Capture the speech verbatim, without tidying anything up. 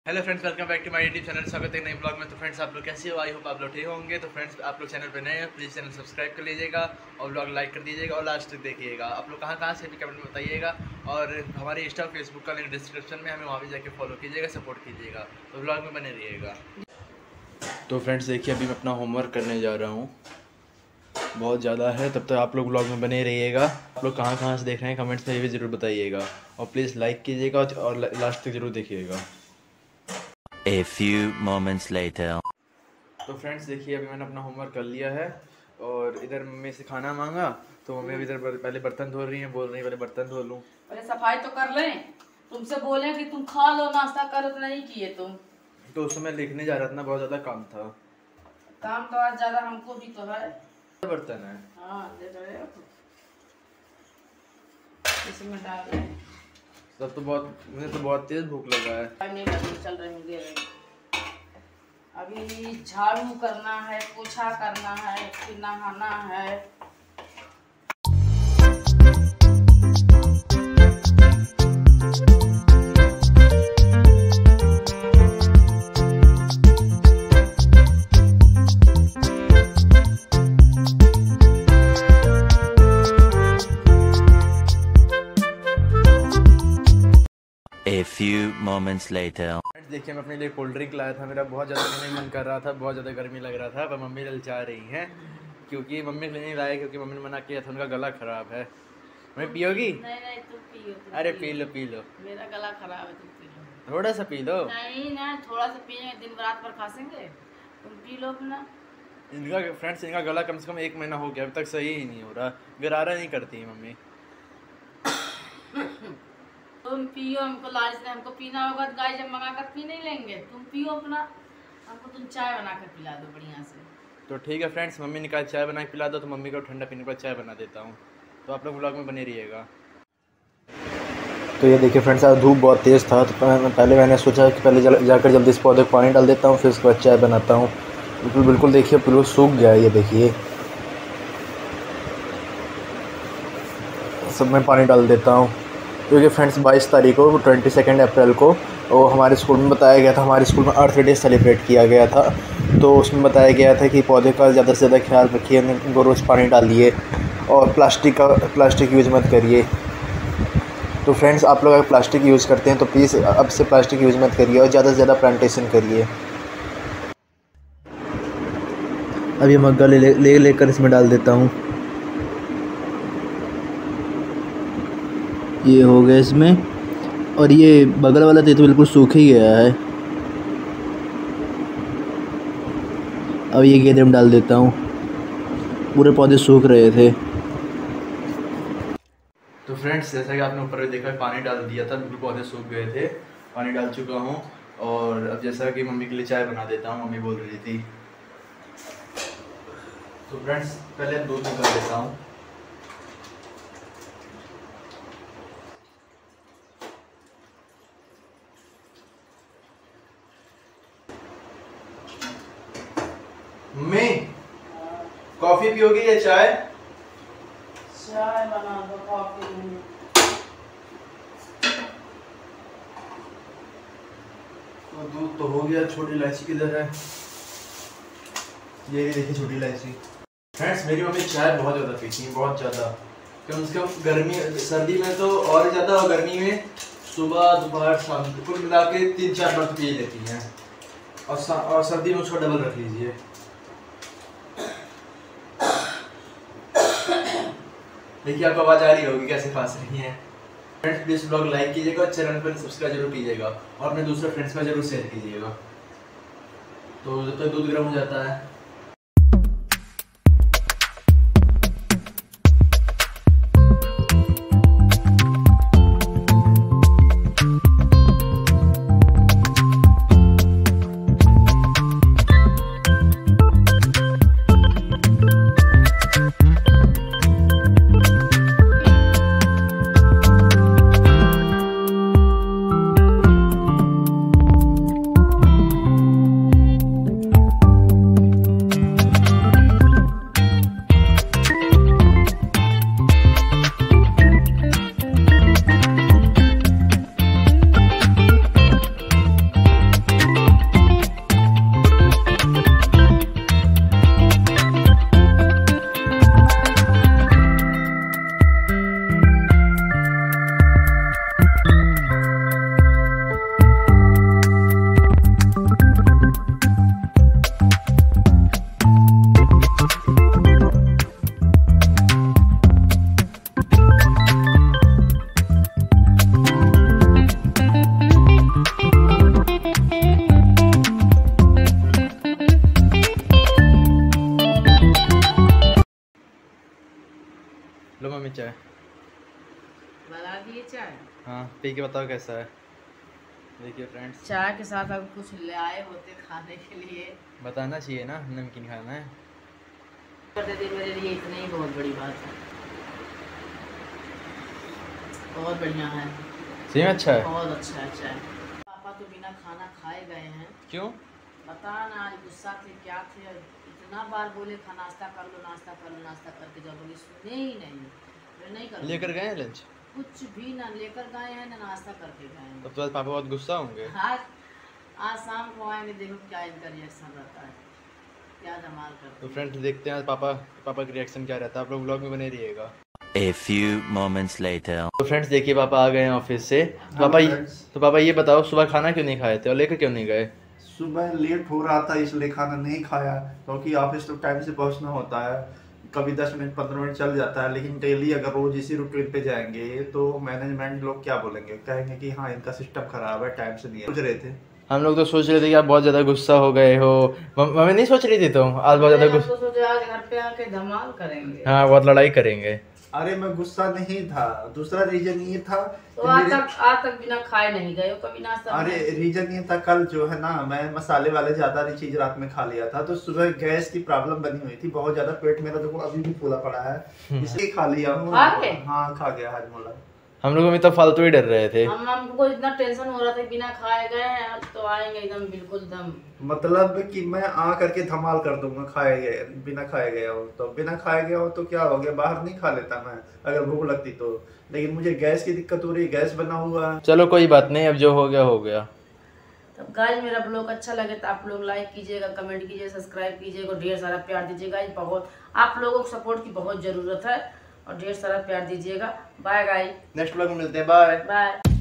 Hello friends, welcome back to my YouTube channel. स्वागत है नए ब्लॉग में। तो फ्रेंड्स, आप लोग कैसे हो? आई होप आप लोग ठीक होंगे। तो फ्रेंड्स, आप लोग चैनल पे नए हैं, प्लीज़ चैनल सब्सक्राइब कर लीजिएगा और ब्लॉग लाइक कर दीजिएगा और लास्ट तक देखिएगा। आप लोग कहाँ कहाँ से भी कमेंट में बताइएगा और हमारे इंस्टा और फेसबुक का लिंक डिस्क्रिप्शन में, हमें वहाँ भी जाके फॉलो कीजिएगा, सपोर्ट कीजिएगा। तो ब्लॉग में बने रहिएगा। तो फ्रेंड्स देखिए, अभी मैं अपना होमवर्क करने जा रहा हूँ, बहुत ज़्यादा है। तब तक आप लोग ब्लॉग में बने रहिएगा। आप लोग कहाँ कहाँ से देख रहे हैं कमेंट्स में ये भी ज़रूर बताइएगा और प्लीज़ लाइक कीजिएगा और लास्ट तक ज़रूर देखिएगा। A few moments later. तो फ्रेंड्स देखिए, अभी मैंने अपना होमवर्क कर लिया है और इधर मम्मी से खाना मांगा तो मम्मी अभी इधर पहले बर्तन धो रही हैं, बोल रही हैं पहले बर्तन धो लूँ। पहले सफाई तो कर लें। तुमसे बोले कि तुम खा लो, नाश्ता करो, तो नहीं किए तुम। तो उस समय लिखने जा रहा था ना, बहुत ज़्यादा काम था। काम तो आज ज्यादा हमको भी तो है। बर्तन है, हाँ दे दो, इसमें डाल दे। तब तो बहुत मुझे तो बहुत तेज भूख लगा है। नहीं लगी, चल रही हूँ, दे रही। अभी झाड़ू करना है, पोछा करना है, फिर नहाना है। A few moments later. देखिए, मैं अपने लिए कोल्ड ड्रिंक लाया था। मेरा बहुत ज़्यादा पीने का मन कर रहा था, बहुत ज़्यादा गर्मी लग रहा था, पर मम्मी ललचा रही हैं क्योंकि मम्मी ने नहीं लाया, क्योंकि मम्मी ने मना किया था, उनका गला ख़राब है। मम्मी पियोगी? नहीं नहीं, तुम पियो, तुम अरे पियो। पी लो पी लो, मेरा गला खराब है, तुम पी लो। थोड़ा सा पी लो। नहीं ना, थोड़ा सा पिएंगे, दिन रात भर खासेंगे। तुम पी लो अपना। इनका फ्रेंड्स, इनका गला कम से कम एक महीना हो गया, अभी तक सही ही नहीं हो रहा, गरारा नहीं करती है मम्मी। तुम पियो, हमको लालच नहीं, हमको पीना होगा तो गाय जब मंगा कर पी नहीं लेंगे। तुम पियो अपना, हमको तुम चाय बना कर पिला दो बढ़िया से। तो ठीक है फ्रेंड्स, मम्मी ने कहा चाय बना के पिला दो, तो मम्मी को ठंडा पीने के बाद चाय बना देता हूँ। तो आप लोग व्लॉग में बने रहिएगा। तो ये देखिए फ्रेंड्स, आज धूप बहुत तेज़ था, तो पहले मैंने सोचा कि पहले जाकर जल्दी इस पौधे को पानी डाल देता हूँ, फिर उसके बाद चाय बनाता हूँ। बिल्कुल बिल्कुल देखिए, बिल्कुल सूख गया है। ये देखिए, सब मैं पानी डाल देता हूँ क्योंकि फ्रेंड्स बाईस तारीख को, ट्वेंटी सेकेंड अप्रैल को, वो हमारे स्कूल में बताया गया था, हमारे स्कूल में अर्थ डे सेलिब्रेट किया गया था। तो उसमें बताया गया था कि पौधे का ज़्यादा से ज़्यादा ख्याल रखिए, उनको रोज़ पानी डालिए और प्लास्टिक का प्लास्टिक यूज़ मत करिए। तो फ्रेंड्स, आप लोग अगर प्लास्टिक यूज़ करते हैं तो प्लीज़ अब से प्लास्टिक यूज़ मत करिए और ज़्यादा से ज़्यादा प्लांटेशन करिए। अब ये मग्गा ले ले लेकर इसमें डाल देता हूँ। ये हो गया इसमें, और ये बगल वाला तो बिल्कुल सूख ही गया है। अब ये गेंदे में डाल देता हूँ, पूरे पौधे सूख रहे थे। तो फ्रेंड्स, जैसा कि आपने ऊपर देखा, पानी डाल दिया था, बिल्कुल पौधे सूख गए थे, पानी डाल चुका हूँ। और अब जैसा कि मम्मी के लिए चाय बना देता हूँ, मम्मी बोल रही थी। तो फ्रेंड्स, पहले दूध निकाल देता हूँ। मम्मी, कॉफी पियोगी या चाय? चाय बना दो, कॉफी नहीं। तो दूध तो हो गया। छोटी इलायची किधर है? ये देखिए छोटी इलायची। फ्रेंड्स, मेरी मम्मी चाय बहुत ज़्यादा पीती हैं, बहुत ज़्यादा। कम से कम गर्मी सर्दी में तो और ज़्यादा, और गर्मी में सुबह दोपहर शाम कुल मिला के तीन चार बार पी लेती हैं। और और सर्दी में उसको डबल रख लीजिए। देखिए, आपको आवाज़ आ रही होगी कैसे खांस रही हैं। फ्रेंड्स, प्लीज़ ब्लॉग लाइक कीजिएगा और चैनल पर सब्सक्राइब जरूर कीजिएगा और अपने दूसरे फ्रेंड्स में जरूर शेयर कीजिएगा। तो जब तक दूध गर्म हो जाता है, चाय? बना दिए चाय। हाँ पी के बताओ कैसा है। देखिए फ्रेंड्स, चाय के साथ अब कुछ ले आए होते खाने के लिए। बताना चाहिए ना, नमकीन खाना है। कर दे मेरे लिए इतनी ही बहुत बड़ी बात है। बहुत बढ़िया है, सही में अच्छा है। बहुत अच्छा है चाय। पापा तो बिना खाना खाए गए हैं। क्यों? पता ना, आज गुस्सा थे क्या थे, इतना बार बोले खा नाश्ता कर लो नाश्ता कर लो नाश्ता करके जाओ, बोले सुने ही नहीं। मैं नहीं कर लेकर गए हैं लंच? कुछ भी ना लेकर गए हैं ना नाश्ता करके गए हैं। तब तो आज पापा बहुत गुस्सा होंगे। आज आज शाम को आएंगे, देखो क्या इनका रिएक्शन रहता है, क्या धमाल करते तो हैं। फ्रेंड्स देखते हैं आज पापा पापा का रिएक्शन क्या रहता है। आप लोग व्लॉग में बने रहिएगा। A few moments later. तो फ्रेंड्स देखिए पापा आ गए हैं ऑफिस से। तो पापा ये तो पापा ये बताओ सुबह खाना क्यों नहीं खाए थे और लेकर क्यों नहीं गए? सुबह लेट हो रहा था इसलिए खाना नहीं खाया, क्योंकि ऑफिस तो टाइम से पहुंचना होता है। कभी दस मिनट पंद्रह मिनट चल जाता है, लेकिन डेली अगर रोज इसी रूटीन पे जाएंगे तो मैनेजमेंट लोग क्या बोलेंगे, कहेंगे कि हाँ इनका सिस्टम खराब है, टाइम से नहीं। सोच रहे थे हम लोग तो सोच रहे थे कि आप बहुत ज्यादा गुस्सा हो गए हो। मम्मी नहीं सोच रही थी तो आज बहुत ज्यादा गुस्सा। तो सोचे आज घर पे आके धमाल करेंगे। हाँ बहुत लड़ाई करेंगे। अरे मैं गुस्सा नहीं था, दूसरा रीजन ये था तो कि आज मेरे- तक आज तक बिना खाए नहीं गए हो कभी नाश्ता? अरे रीजन ये था, कल जो है ना मैं मसाले वाले ज्यादा चीज रात में खा लिया था, तो सुबह गैस की प्रॉब्लम बनी हुई थी बहुत ज्यादा। पेट मेरा देखो अभी भी फूला पड़ा है, इसलिए खा लिया हूँ। खा गए? हाँ खा गया हाजमोला। हम लोग भी तो फालतू ही डर रहे थे। हम हमको इतना टेंशन हो रहा था बिना खाए गए हैं, आज तो आएंगे एकदम बिल्कुल दम। मतलब कि मैं आ करके धमाल कर दूंगा खाए गए बिना खाए गया हो तो। बिना खाए गया हो तो क्या हो गया, बाहर नहीं खा लेता मैं अगर भूख लगती तो, लेकिन मुझे गैस की दिक्कत हो रही है, गैस बना हुआ है। चलो कोई बात नहीं, अब जो हो गया हो गया। तब गाइस मेरा ब्लॉग अच्छा लगे तो आप लोग लाइक कीजिएगा, कमेंट कीजिएगा, सब्सक्राइब कीजिएगा, ढेर सारा प्यार दीजिएगा। गाइस बहुत आप लोगों को सपोर्ट की बहुत जरूरत है और ढेर सारा प्यार दीजिएगा। बाय गाइस, नेक्स्ट ब्लॉग में मिलते हैं। Bye bye.